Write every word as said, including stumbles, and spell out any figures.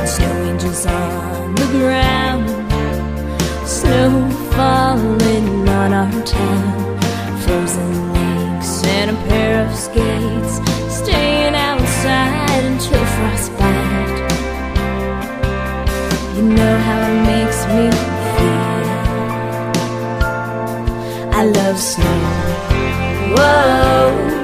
snow angels on the ground, snow falling on our town, frozen lakes and a pair of skates, staying outside until frostbite. You know how it makes me feel. I love snow. Whoa.